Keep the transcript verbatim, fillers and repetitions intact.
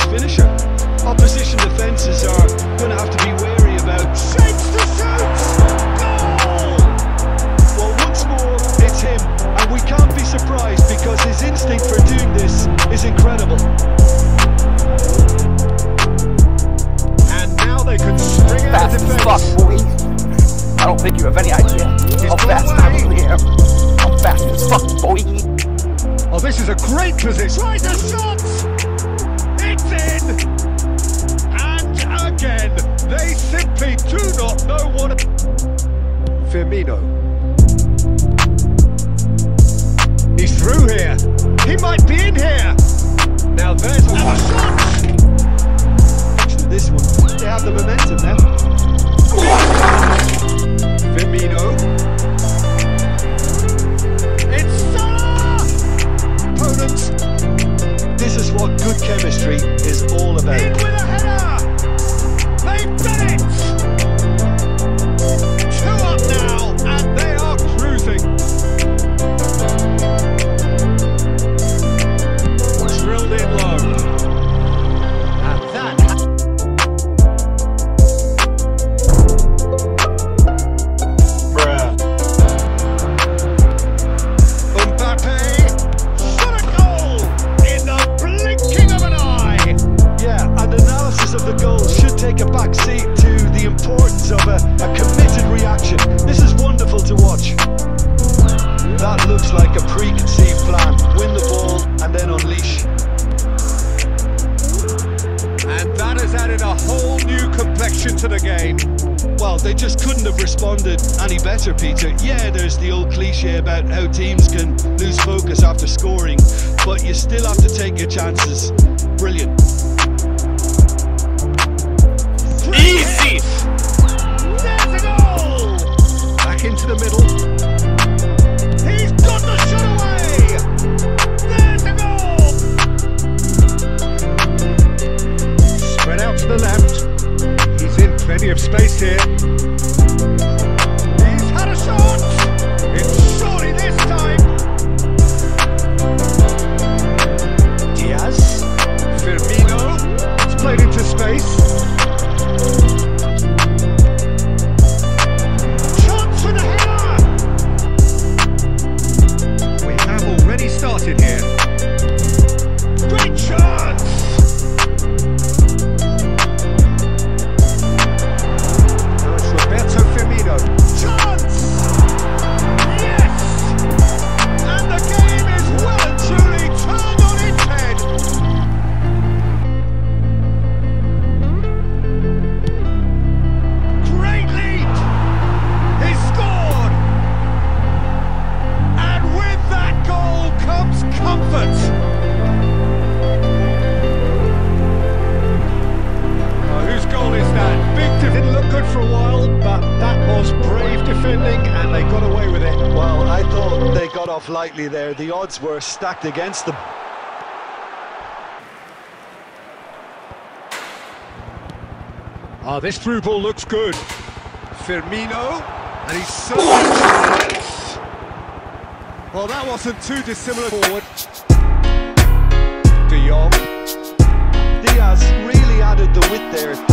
finisher. Opposition defences are going to have to be wary about. Shapes to shoot! Goal! Well, once more, it's him, and we can't be surprised because his instinct for doing this is incredible. And now they can spring out of defence. Fast as fuck, boy. I don't think you have any idea how fast I really am. I'm fast as fuck, boy. Oh, this is a great position. Try the shot! It's in! And again, they simply do not know what... Firmino. He's through here. He might be in here. Now there's a shot! This one, they have the momentum now. Firmino. It's Salah! Opponents. This is what good chemistry is all about. In with a header! They've done it! Two up now, and they are cruising. Drilled in low. And that... Bruh. Mbappe! Shot a goal! In the blinking of an eye! Yeah, and analysis of the goal should take a back seat to the importance of a, a committed reaction. This is wonderful to watch. That looks like a preconceived plan. Win the ball and then unleash. And that has added a whole new complexion to the game. Well, they just couldn't have responded any better, Peter. Yeah, there's the old cliche about how teams can lose focus after scoring, but you still have to take your chances. Brilliant. Easy! There's a goal! Back into the middle. He's got the shot away! There's a goal! Spread out to the left. He's in plenty of space here. He's had a shot! It's surely this time! Diaz. Firmino. It's played into space. Chance for the header! We have already started here. Great chance! Now it's Roberto Firmino. Chance! Yes! And the game is well and truly turned on its head. Great lead! He scored! And with that goal comes comfort! Oh, whose goal is that? Big def- didn't look good for a while, but that was brave defending and they got away with it. Well, I thought they got off lightly there. The odds were stacked against them. Ah, this through ball looks good. Firmino, and he's so... Well, that wasn't too dissimilar forward. De Jong. Diaz really added the width there.